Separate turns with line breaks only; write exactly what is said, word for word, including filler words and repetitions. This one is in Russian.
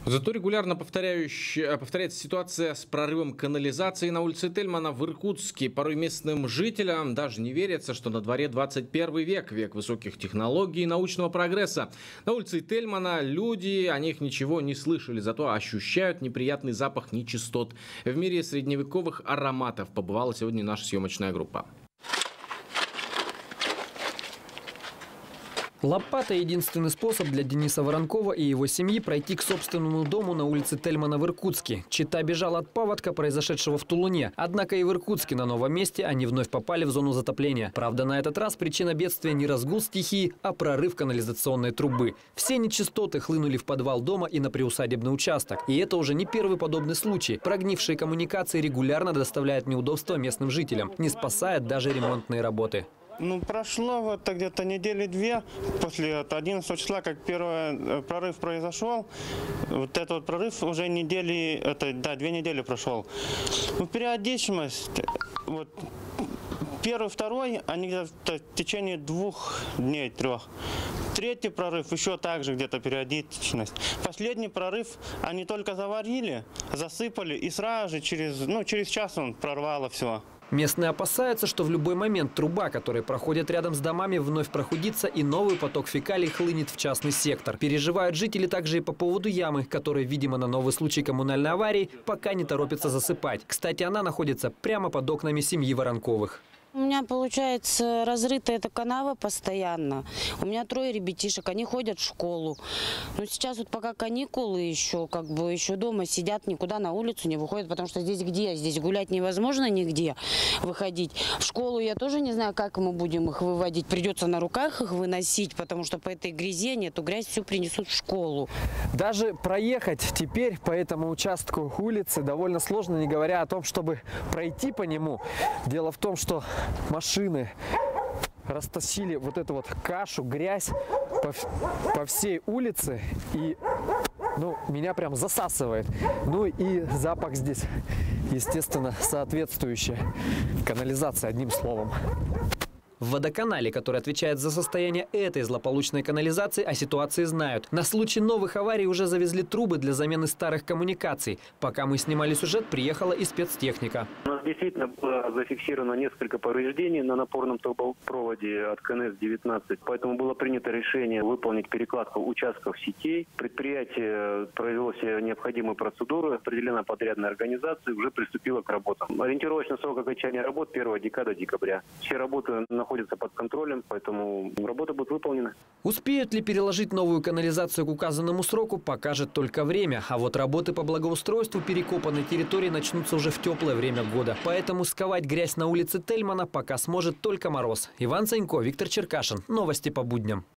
Зато регулярно повторяющая, повторяется ситуация с прорывом канализации на улице Тельмана в Иркутске. Порой местным жителям даже не верится, что на дворе двадцать первый век, век высоких технологий и научного прогресса. На улице Тельмана люди о них ничего не слышали, зато ощущают неприятный запах нечистот. В мире средневековых ароматов побывала сегодня наша съемочная группа.
Лопата – единственный способ для Дениса Воронкова и его семьи пройти к собственному дому на улице Тельмана в Иркутске. Чита бежала от паводка, произошедшего в Тулуне. Однако и в Иркутске на новом месте они вновь попали в зону затопления. Правда, на этот раз причина бедствия не разгул стихии, а прорыв канализационной трубы. Все нечистоты хлынули в подвал дома и на приусадебный участок. И это уже не первый подобный случай. Прогнившие коммуникации регулярно доставляют неудобства местным жителям. Не спасают даже ремонтные работы.
Ну, прошло вот где-то недели две после одиннадцатого числа, как первый прорыв произошел. Вот этот вот прорыв уже недели, это, да, две недели прошел. Ну, периодичность, вот, первый, второй, они где-то в течение двух дней, трех. Третий прорыв еще также где-то периодичность. Последний прорыв они только заварили, засыпали и сразу же через, ну, через час он прорвало все.
Местные опасаются, что в любой момент труба, которая проходит рядом с домами, вновь прохудится и новый поток фекалий хлынет в частный сектор. Переживают жители также и по поводу ямы, которая, видимо, на новый случай коммунальной аварии пока не торопится засыпать. Кстати, она находится прямо под окнами семьи Воронковых.
У меня, получается, разрыта эта канава постоянно. У меня трое ребятишек, они ходят в школу. Но сейчас вот пока каникулы еще, как бы еще дома сидят, никуда на улицу не выходят, потому что здесь где? Здесь гулять невозможно нигде выходить. В школу я тоже не знаю, как мы будем их выводить. Придется на руках их выносить, потому что по этой грязи они эту грязь всю принесут в школу.
Даже проехать теперь по этому участку улицы довольно сложно, не говоря о том, чтобы пройти по нему. Дело в том, что машины растащили вот эту вот кашу, грязь по, по всей улице, и ну, меня прям засасывает. Ну и запах здесь, естественно, соответствующий. Канализация, одним словом. В водоканале, который отвечает за состояние этой злополучной канализации, о ситуации знают. На случай новых аварий уже завезли трубы для замены старых коммуникаций. Пока мы снимали сюжет, приехала и спецтехника.
У нас действительно было зафиксировано несколько повреждений на напорном трубопроводе от ка эн эс девятнадцать. Поэтому было принято решение выполнить перекладку участков сетей. Предприятие провело все необходимые процедуры, определена подрядная организация и уже приступила к работам. Ориентировочный срок окончания работ первая декада декабря. Все работы находятся находится под контролем, поэтому работа будет выполнена.
Успеют ли переложить новую канализацию к указанному сроку, покажет только время. А вот работы по благоустройству перекопанной территории начнутся уже в теплое время года. Поэтому сковать грязь на улице Тельмана пока сможет только мороз. Иван Цанько, Виктор Черкашин. Новости по будням.